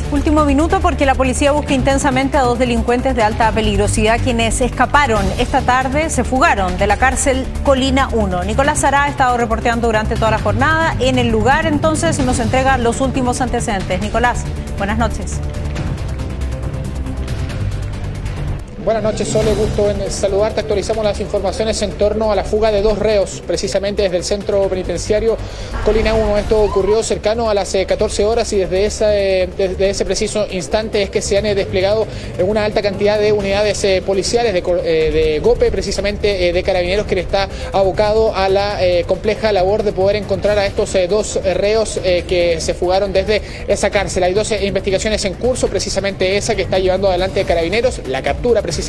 Último minuto porque la policía busca intensamente a dos delincuentes de alta peligrosidad quienes escaparon esta tarde, se fugaron de la cárcel Colina 1. Nicolás Sará ha estado reporteando durante toda la jornada en el lugar, entonces nos entrega los últimos antecedentes. Nicolás, buenas noches. Buenas noches, Sole, gusto en saludarte. Actualizamos las informaciones en torno a la fuga de dos reos, precisamente desde el centro penitenciario Colina 1. Esto ocurrió cercano a las 14 horas y desde ese preciso instante es que se han desplegado una alta cantidad de unidades policiales de GOPE, precisamente de Carabineros, que está abocado a la compleja labor de poder encontrar a estos dos reos que se fugaron desde esa cárcel. Hay 12 investigaciones en curso, precisamente esa que está llevando adelante Carabineros, la captura precisamente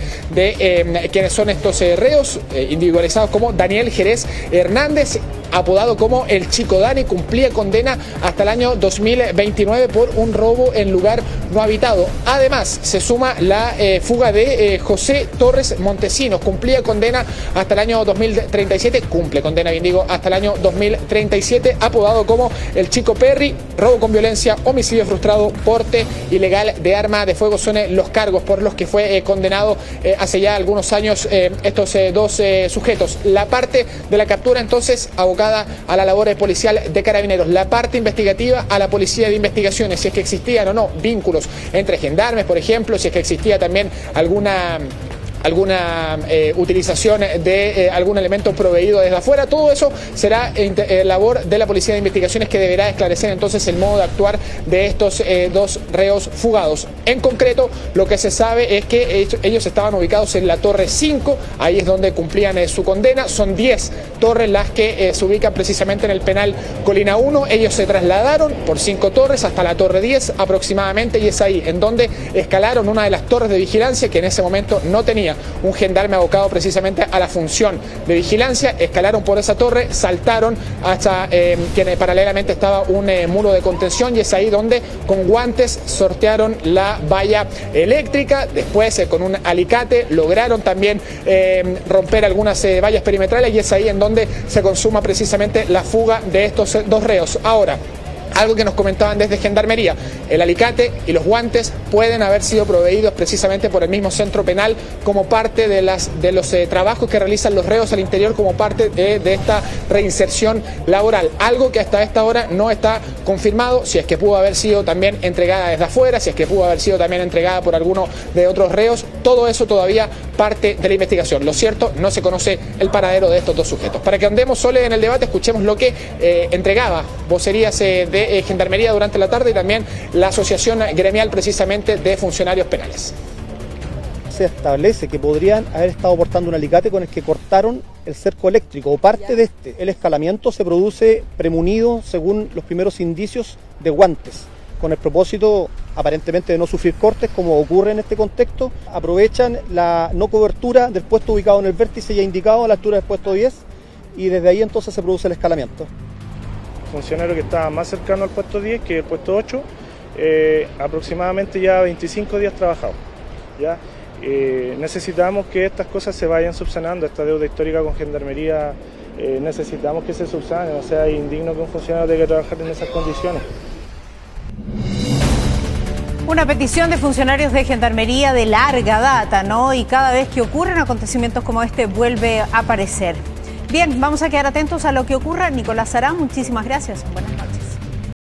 de quienes son estos reos, individualizados como Daniel Jerez Hernández, apodado como el Chico Dani, cumplía condena hasta el año 2029 por un robo en lugar no habitado. Además, se suma la fuga de José Torres Montesinos, cumplía condena hasta el año 2037, cumple condena, bien digo, hasta el año 2037, apodado como el Chico Perry, robo con violencia, homicidio frustrado, porte ilegal de arma de fuego. Son los cargos por los que fue condenado hace ya algunos años estos dos sujetos. La parte de la captura, entonces, abocada a la labor policial de Carabineros, la parte investigativa a la Policía de Investigaciones, si es que existían o no vínculos entre gendarmes, por ejemplo, si es que existía también alguna utilización de algún elemento proveído desde afuera. Todo eso será labor de la Policía de Investigaciones, que deberá esclarecer entonces el modo de actuar de estos dos reos fugados. En concreto, lo que se sabe es que ellos estaban ubicados en la Torre 5, ahí es donde cumplían su condena. Son 10 torres las que se ubican precisamente en el penal Colina 1. Ellos se trasladaron por 5 torres hasta la Torre 10 aproximadamente, y es ahí en donde escalaron una de las torres de vigilancia que en ese momento no tenía un gendarme abocado precisamente a la función de vigilancia. Escalaron por esa torre, saltaron hasta que paralelamente estaba un muro de contención, y es ahí donde con guantes sortearon la valla eléctrica. Después con un alicate lograron también romper algunas vallas perimetrales, y es ahí en donde se consuma precisamente la fuga de estos dos reos. Ahora, algo que nos comentaban desde Gendarmería: el alicate y los guantes pueden haber sido proveídos precisamente por el mismo centro penal como parte de los trabajos que realizan los reos al interior, como parte de esta reinserción laboral. Algo que hasta esta hora no está confirmado, si es que pudo haber sido también entregada desde afuera, si es que pudo haber sido también entregada por alguno de otros reos. Todo eso todavía parte de la investigación. Lo cierto, no se conoce el paradero de estos dos sujetos. Para que andemos solo en el debate, escuchemos lo que entregaba vocerías de Gendarmería durante la tarde, y también la asociación gremial precisamente de funcionarios penales. Se establece que podrían haber estado portando un alicate con el que cortaron el cerco eléctrico o parte de este. El escalamiento se produce premunido, según los primeros indicios, de guantes, con el propósito aparentemente de no sufrir cortes, como ocurre en este contexto. Aprovechan la no cobertura del puesto ubicado en el vértice ya indicado a la altura del puesto 10, y desde ahí entonces se produce el escalamiento. Funcionario que estaba más cercano al puesto 10 que el puesto 8, aproximadamente ya 25 días trabajados. ¿Ya? Necesitamos que estas cosas se vayan subsanando, esta deuda histórica con Gendarmería, necesitamos que se subsane. O sea, es indigno que un funcionario tenga que trabajar en esas condiciones. Una petición de funcionarios de Gendarmería de larga data, ¿no? Y cada vez que ocurren acontecimientos como este vuelve a aparecer. Bien, vamos a quedar atentos a lo que ocurra. Nicolás Sará, muchísimas gracias. Buenas noches.